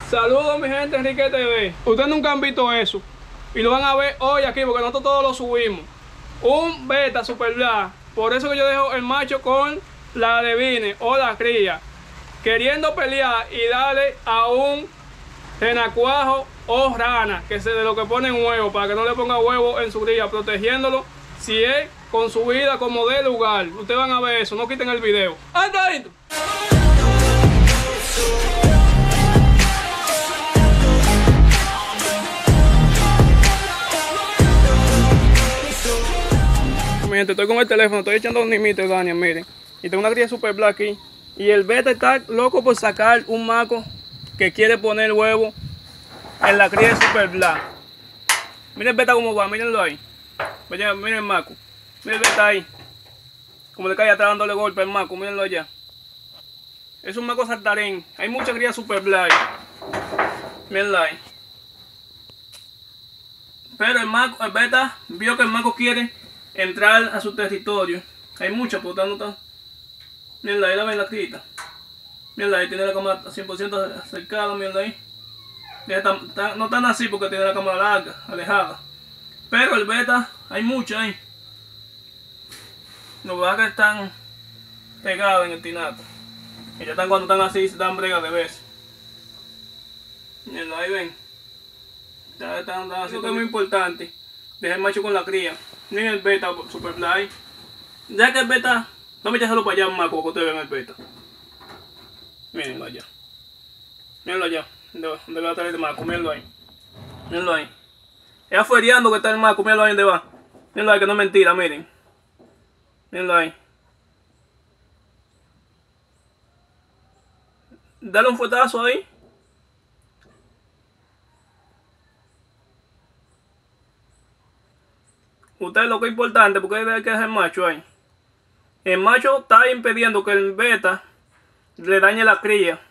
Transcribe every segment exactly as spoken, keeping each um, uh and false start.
Saludos mi gente, Enrique T V. Ustedes nunca han visto eso y lo van a ver hoy aquí porque nosotros todos lo subimos. Un beta super black. Por eso que yo dejo el macho con la levine o la cría, queriendo pelear y darle a un renacuajo o rana, que se de lo que ponen huevo, para que no le ponga huevo en su cría, protegiéndolo si es con su vida como de lugar. Ustedes van a ver eso, no quiten el video. ¡Anda adentro! Mi gente, estoy con el teléfono, estoy echando un nimito, Daniel, miren. Y tengo una cría super black aquí. Y el beta está loco por sacar un maco que quiere poner huevo en la cría super black. Miren el beta como va, mírenlo ahí. Miren, miren el maco. Miren el beta ahí. Como le cae atrás dándole golpe al maco, mírenlo allá. Es un maco saltarín. Hay mucha cría super black. Mírenlo ahí. Pero el maco, el beta vio que el maco quiere entrar a su territorio. Hay mucha, puta, no está. Miren ahí, la ven la crita. Miren ahí, tiene la cámara cien por ciento acercada, miren ahí. Está, está, no están así porque tiene la cámara larga, alejada. Pero el beta, hay mucha ahí. Los vacas están pegados en el tinato. Y ya están cuando están así, se dan brega de vez. Miren ahí, ven. Ya están, están así, que es muy importante. Deja el macho con la cría. Miren el beta super black. Ya que el beta, vamos a echárselo para allá, maco, que ustedes vean el beta. Mírenlo allá. Mírenlo allá. ¿Dónde va a estar el maco? Mírenlo ahí. Mírenlo ahí. Es afuereando que está el maco. Mírenlo ahí donde va. Mírenlo ahí, que no es mentira, miren. Mírenlo ahí. Dale un fuetazo ahí. Ustedes lo que es importante, porque hay que dejar el macho ahí. El macho está impidiendo que el beta le dañe la cría.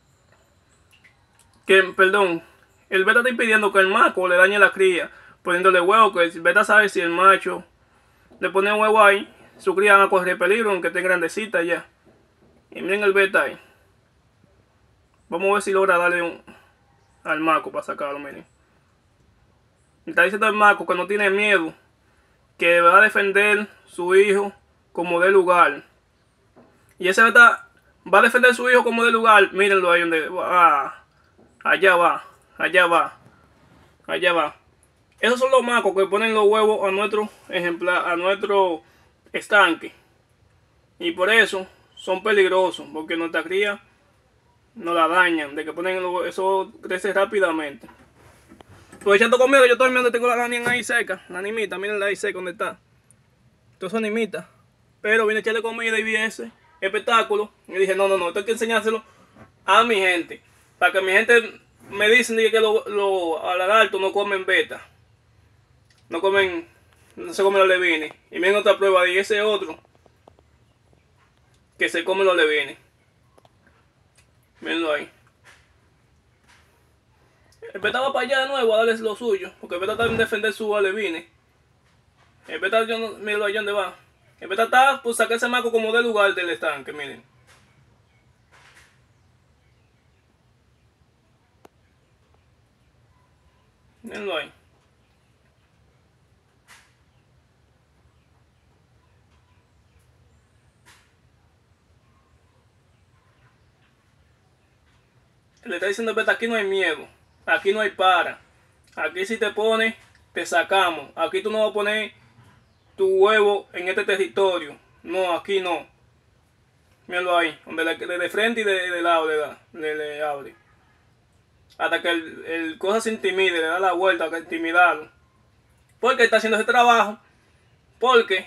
Que, perdón, el beta está impidiendo que el maco le dañe la cría, poniéndole huevo, que el beta sabe si el macho le pone huevo ahí, su cría va a correr peligro, aunque esté grandecita ya. Y miren el beta ahí. Vamos a ver si logra darle un, al maco para sacarlo, miren. Está diciendo el maco que no tiene miedo, que va a defender su hijo como de lugar. Y ese beta va a defender a su hijo como de lugar. Mírenlo ahí donde va. Allá va. Allá va. Allá va. Esos son los macos que ponen los huevos a nuestro ejemplar, a nuestro estanque. Y por eso son peligrosos, porque nuestra cría no la dañan. De que ponen los, eso crece rápidamente. Pues echando conmigo, yo estoy donde tengo la niña ahí seca, la nimita, mírenla ahí seca donde está. Entonces son nimitas. Pero vine a echarle comida y vi ese espectáculo. Y dije, no, no, no, esto hay que enseñárselo a mi gente. Para que mi gente me dicen que los lo, lagartos no comen beta. No comen, no se comen los levines. Y miren otra prueba de ese otro que se come los levines. Mírenlo ahí. El beta va para allá de nuevo a darles lo suyo, porque el beta está en defender sus alevines. El beta, yo no, mírenlo allá donde va. El beta está por sacar ese maco como del lugar del estanque, miren. Mírenlo ahí. Le está diciendo el beta, aquí no hay miedo. Aquí no hay para. Aquí si te pones, te sacamos. Aquí tú no vas a poner tu huevo en este territorio. No, aquí no. Míralo ahí. Donde le, de frente y de, de lado le da. Le, le abre. Hasta que el, el cosa se intimide. Le da la vuelta para intimidarlo. Porque está haciendo ese trabajo. Porque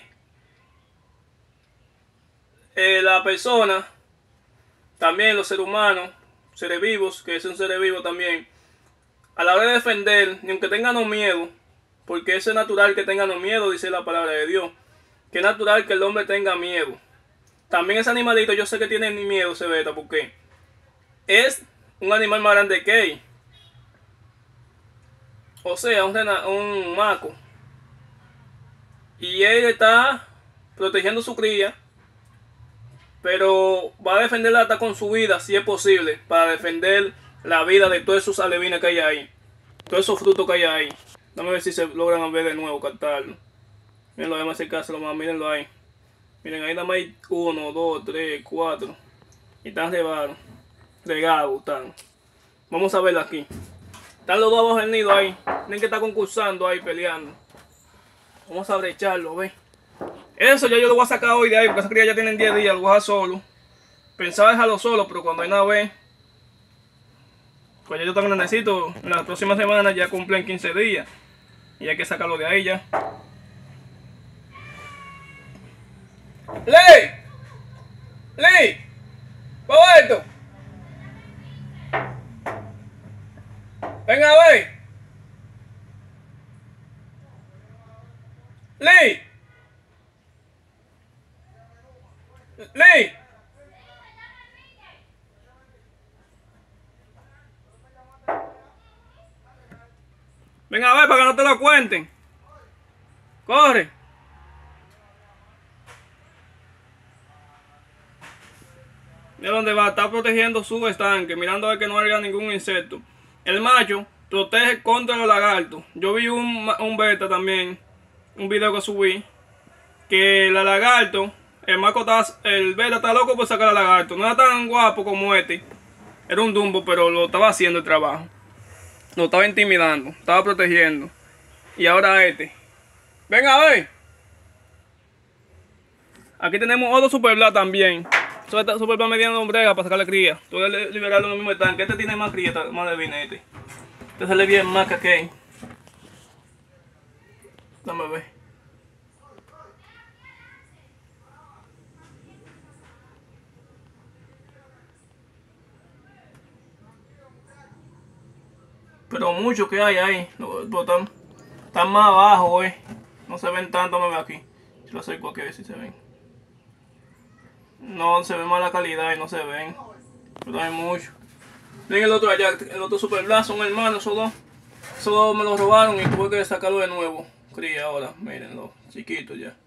eh, la persona, también los seres humanos, seres vivos, que es un ser vivo también, a la hora de defender, ni aunque tengan miedo, porque eso es natural que tengan miedo, dice la palabra de Dios, que es natural que el hombre tenga miedo. También ese animalito, yo sé que tiene ni miedo ese beta, porque es un animal más grande que él. O sea, un, un maco. Y él está protegiendo su cría, pero va a defenderla hasta con su vida, si es posible, para defender la vida de todos esos alevines que hay ahí. Todos esos frutos que hay ahí. Dame a ver si se logran ver de nuevo, captarlo. Mírenlo, déjame acercárselo más, mírenlo ahí. Miren, ahí nada más hay uno, dos, tres, cuatro. Y están regados. Regados están. Vamos a verlo aquí. Están los dos abajo del nido ahí. Tienen que estar concursando ahí, peleando. Vamos a brecharlo, ve. Eso ya yo lo voy a sacar hoy de ahí, porque esa cría ya tienen diez días, lo voy a dejar solo. Pensaba dejarlo solo, pero cuando hay nada ve, pues ya yo también necesito. La próxima semana ya cumplen quince días. Y hay que sacarlo de ahí ya. ¡Ley! ¡Ley! ¡Roberto! Venga a ver. ¡Ley! ¡Ley! Venga a ver para que no te lo cuenten. Corre. Mira dónde va, está protegiendo su estanque, mirando a ver que no haya ningún insecto. El macho protege contra los lagartos. Yo vi un, un beta también, un video que subí, que la lagarto, el maco está, el beta está loco por sacar al lagarto. No era tan guapo como este, era un dumbo, pero lo estaba haciendo el trabajo. Lo estaba intimidando, estaba protegiendo. Y ahora este. Venga a ver. Aquí tenemos otro Super Black también. Super Black mediano brega para sacarle cría. Tú voy a liberarlo en el mismo estanque. Este tiene más cría, más de vine este. Este sale bien más que aquel. Dame ver. Pero mucho que hay ahí. Están, están más abajo, eh. No se ven tanto, me ve aquí. Si lo acerco aquí a ver si se ven. No, se ve mala calidad y no se ven. Pero hay mucho. Ven el otro allá, el otro Super Black, son hermanos, esos dos. Esos dos me los robaron y tuve que sacarlo de nuevo. Cría ahora, mírenlo, chiquitos ya.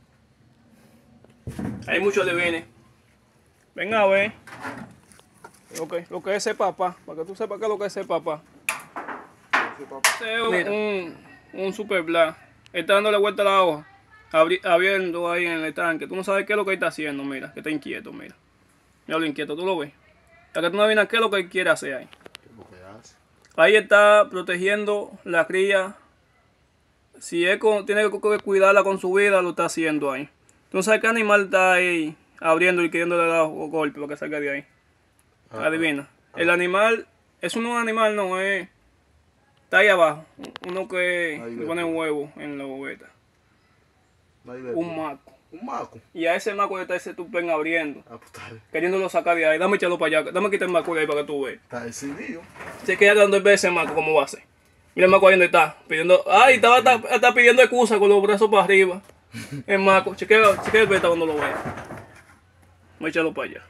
Hay muchos alevines. Ven a ver. Lo que, lo que es ese papá, para que tú sepas qué es lo que es ese papá. Ese es un, un Super Black. Está dándole vuelta a la hoja. Abri, abriendo ahí en el estanque. Tú no sabes qué es lo que está haciendo, mira. Que está inquieto, mira. Mira lo inquieto, tú lo ves. Para que tú no adivinas qué es lo que él quiere hacer ahí. ¿Qué es lo que hace? Ahí está protegiendo la cría. Si él con, tiene que cuidarla con su vida, lo está haciendo ahí. Tú no sabes qué animal está ahí abriendo y queriéndole dar golpe para que salga de ahí. Ah, adivina. Ah, el animal, es un animal, no es. Está ahí abajo. Uno que le pone huevo en la bobeta. Un maco. Un maco. Y a ese maco está ese tupen abriendo. Ah, pues está bien. Queriéndolo sacar de ahí. Dame echarlo para allá. Dame quitar el maco de ahí para que tú veas. Está decidido. Se queda dando el ese maco, ¿cómo va a ser? Mira el maco ahí donde está. Pidiendo. Ay, estaba está, está pidiendo excusa con los brazos para arriba. El maco. Chequea, chequea el beta cuando lo vea. Voy a echarlo para allá.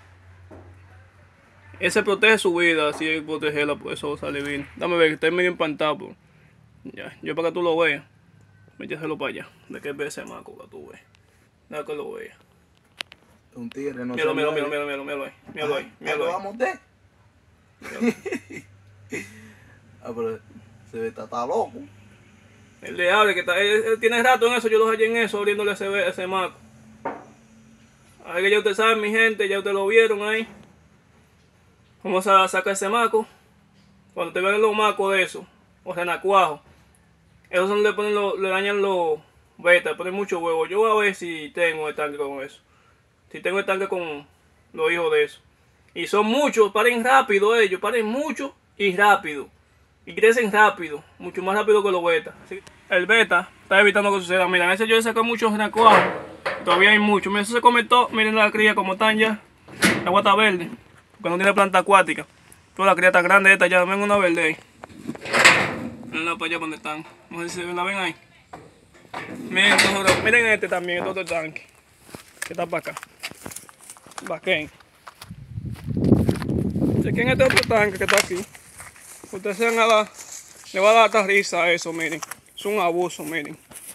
Ese protege su vida, así es protegerla, por eso sale bien. Dame ver, que está medio empantado. Pues. Ya, yo para que tú lo veas. Voy a echarlo para allá. De que ve ese maco que tú ves. Deja que lo veas. Un tigre no míralo, se míralo, mueve. míralo, míralo, míralo ahí. Míralo ahí, míralo ahí. Vamos de. Ah, pero se ve, está, está loco. Él le abre, que está, él, él tiene rato en eso, yo lo hallé en eso, abriéndole ese, ese maco. Ahí que ya ustedes saben, mi gente, ya ustedes lo vieron ahí. Vamos a sacar ese maco. Cuando te vean los macos de eso, o renacuajos, esos son le ponen lo, le dañan los betas, ponen mucho huevo. Yo voy a ver si tengo el tanque con eso. Si tengo el tanque con los hijos de eso. Y son muchos, paren rápido ellos, paren mucho y rápido. Y crecen rápido, mucho más rápido que los betas. El beta está evitando que suceda. Miren, ese yo le saqué muchos renacuajos. Todavía hay muchos. Miren, eso se comentó. Miren la cría como están ya. La agua está verde. Porque no tiene planta acuática. Toda la cría tan grande esta ya. Ven una verde ahí. Miren para allá donde están. No sé si la ven ahí. Miren, entonces, miren este también, este otro tanque. Que está para acá. Baquen. Chequen este otro tanque que está aquí. Ustedes se van a dar, le va a dar hasta risa a eso, miren. Es un abuso, miren.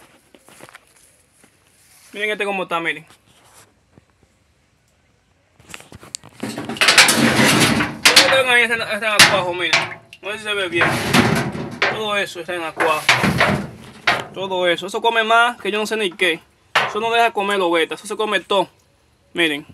Miren este como está, miren. Miren este que ven ahí está en acuajo, miren. No sé si se ve bien. Todo eso está en acuajo. Todo eso. Eso come más que yo no sé ni qué. Eso no deja comer los betas. Eso se come todo. Miren.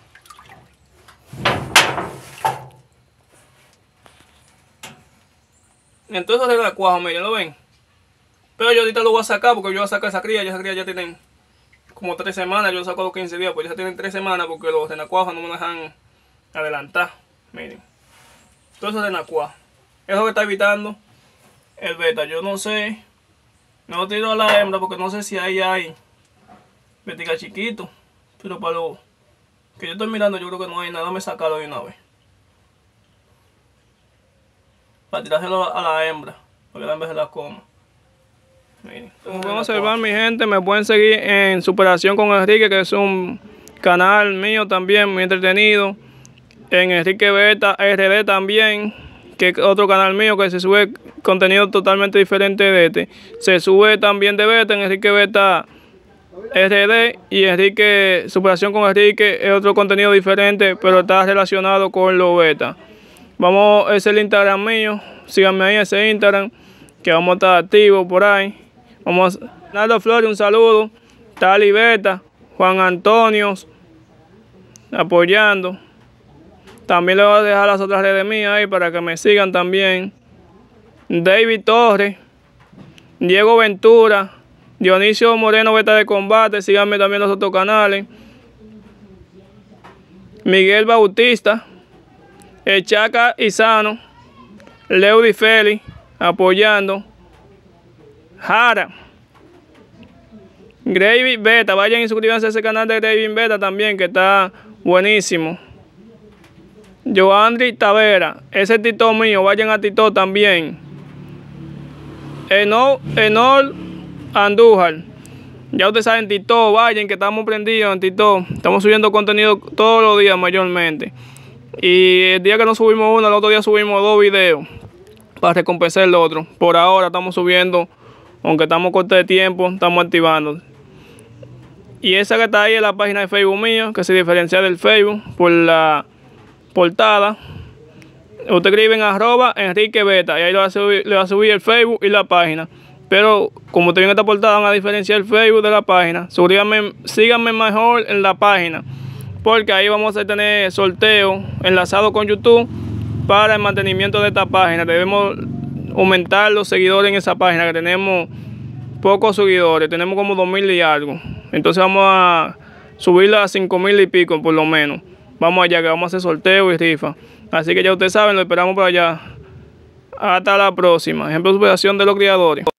Entonces eso es el acuajo, miren, ¿lo ven? Pero yo ahorita lo voy a sacar porque yo voy a sacar esa cría. Ya esa cría ya tienen como tres semanas. Yo lo saco a los quince días, pues ya tienen tres semanas porque los renacuajos no me dejan adelantar. Miren. Todo eso es renacuajo. Eso es lo que está evitando el beta. Yo no sé. No tiro a la hembra porque no sé si ahí hay betica chiquito. Pero para lo que yo estoy mirando yo creo que no hay nada. Me sacarlo de una vez. Para tirárselo a la hembra. Para que la hembra se la coma. Miren. Como pueden observar, mi gente, me pueden seguir en Superación con Enrique, que es un canal mío también muy entretenido. En Enrique Beta R D también, que es otro canal mío que se sube contenido totalmente diferente de este. Se sube también de Beta en Enrique Beta R D, y Enrique Superación con Enrique es otro contenido diferente, pero está relacionado con los beta. Vamos, ese es el Instagram mío, síganme ahí en ese Instagram, que vamos a estar activos por ahí. Vamos a Naldo Flores, un saludo. Tali Beta, Juan Antonio, apoyando. También le voy a dejar las otras redes mías ahí para que me sigan también. David Torres, Diego Ventura, Dionisio Moreno Beta de Combate, síganme también en los otros canales. Miguel Bautista, Echaca Isano, Leudy Félix, apoyando. Jara, Gravy Beta, vayan y suscríbanse a ese canal de Gravy Beta también, que está buenísimo. Joandri Tavera, ese es Tito mío, vayan a Tito también. Enol, Enol Andújar, ya ustedes saben, Tito, vayan que estamos prendidos en Tito. Estamos subiendo contenido todos los días mayormente. Y el día que no subimos uno, el otro día subimos dos videos para recompensar el otro. Por ahora estamos subiendo, aunque estamos cortos de tiempo, estamos activando. Y esa que está ahí es la página de Facebook mío, que se diferencia del Facebook por la portada. Usted escribe en arroba Enrique Beta y ahí le va, a subir, le va a subir el Facebook y la página. Pero como usted viene esta portada, van a diferenciar el Facebook de la página. Suscríbanme, síganme mejor en la página, porque ahí vamos a tener sorteo enlazado con YouTube para el mantenimiento de esta página. Debemos aumentar los seguidores en esa página, que tenemos pocos seguidores, tenemos como dos mil y algo. Entonces vamos a subirla a cinco mil y pico por lo menos. Vamos allá, que vamos a hacer sorteo y rifa. Así que ya ustedes saben, lo esperamos por allá. Hasta la próxima. Ejemplo de superación de los criadores.